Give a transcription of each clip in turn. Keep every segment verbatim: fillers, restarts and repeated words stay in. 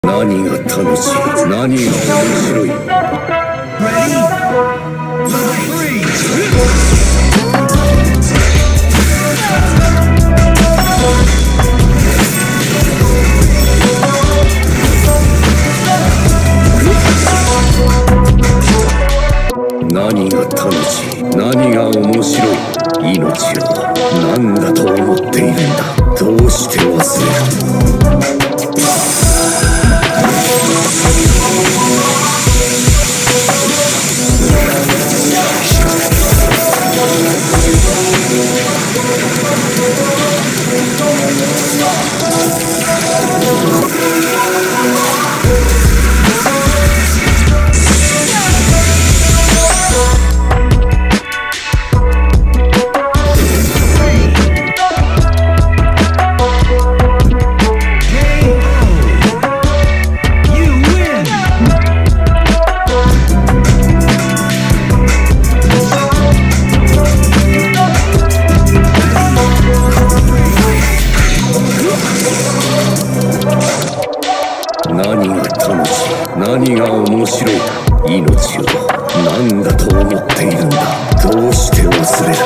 何が楽しい、何が面白い。何が楽しい、何が面白い。命を何だと思っているんだ。どうして忘れる。何が楽しい、何が面白い。命を何だと思っているんだ。どうして忘れる。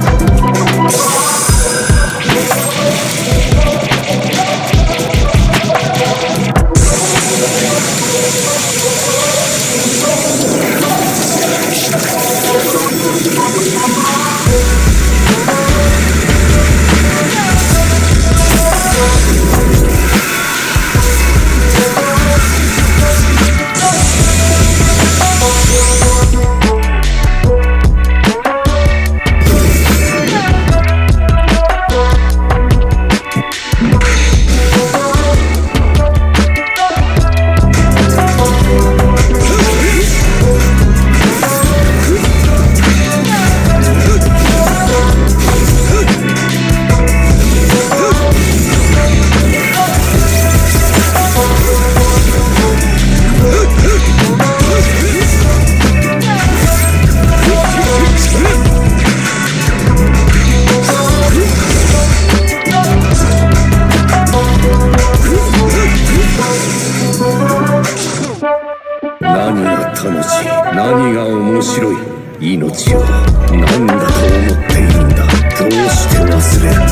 何が楽しい、何が面白い。命を何だと思っているんだ。どうして忘れる。